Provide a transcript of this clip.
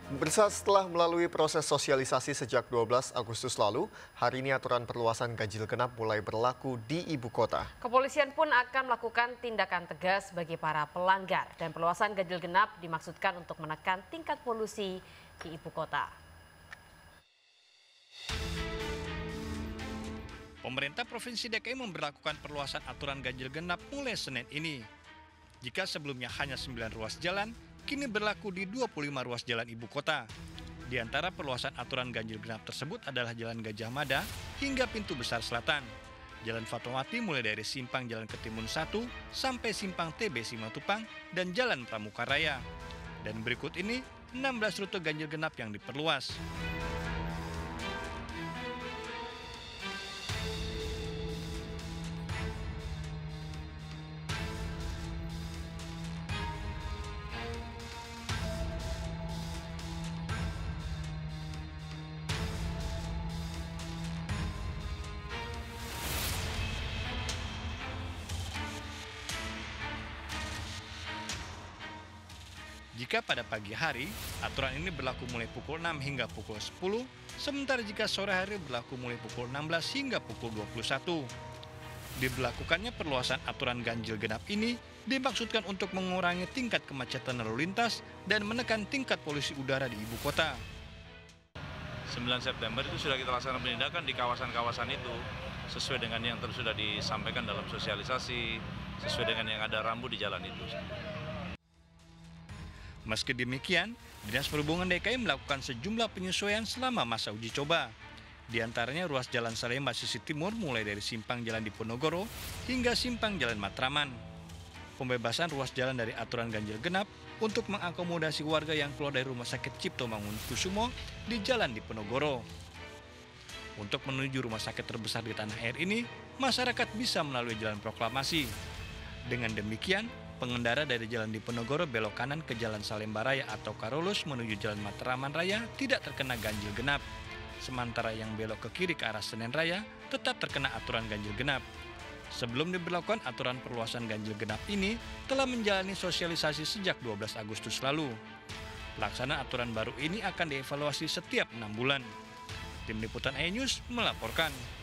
Setelah melalui proses sosialisasi sejak 12 Agustus lalu, hari ini aturan perluasan ganjil genap mulai berlaku di ibu kota. Kepolisian pun akan melakukan tindakan tegas bagi para pelanggar dan perluasan ganjil genap dimaksudkan untuk menekan tingkat polusi di ibu kota. Pemerintah Provinsi DKI memberlakukan perluasan aturan ganjil genap mulai Senin ini. Jika sebelumnya hanya 9 ruas jalan, kini berlaku di 25 ruas jalan ibu kota. Di antara perluasan aturan ganjil genap tersebut adalah Jalan Gajah Mada hingga Pintu Besar Selatan, Jalan Fatmawati mulai dari Simpang Jalan Ketimun 1 sampai Simpang TB Simatupang dan Jalan Pramuka Raya. Dan berikut ini 16 rute ganjil genap yang diperluas. Jika pada pagi hari, aturan ini berlaku mulai pukul 6 hingga pukul 10, sementara jika sore hari berlaku mulai pukul 16 hingga pukul 21. Diberlakukannya perluasan aturan ganjil genap ini dimaksudkan untuk mengurangi tingkat kemacetan lalu lintas dan menekan tingkat polusi udara di ibu kota. 9 September itu sudah kita laksanakan penindakan di kawasan-kawasan itu, sesuai dengan yang sudah disampaikan dalam sosialisasi, sesuai dengan yang ada rambu di jalan itu. Meski demikian, Dinas Perhubungan DKI melakukan sejumlah penyesuaian selama masa uji coba. Di antaranya ruas Jalan Salemba sisi timur mulai dari Simpang Jalan Diponegoro hingga Simpang Jalan Matraman. Pembebasan ruas jalan dari aturan ganjil genap untuk mengakomodasi warga yang keluar dari Rumah Sakit Cipto Mangunkusumo di Jalan Diponegoro. Untuk menuju rumah sakit terbesar di tanah air ini, masyarakat bisa melalui jalan proklamasi. Dengan demikian, pengendara dari Jalan Diponegoro belok kanan ke Jalan Salemba Raya atau Karolus menuju Jalan Matraman Raya tidak terkena ganjil genap. Sementara yang belok ke kiri ke arah Senen Raya tetap terkena aturan ganjil genap. Sebelum diberlakukan aturan perluasan ganjil genap ini telah menjalani sosialisasi sejak 12 Agustus lalu. Pelaksanaan aturan baru ini akan dievaluasi setiap 6 bulan. Tim Liputan iNews melaporkan.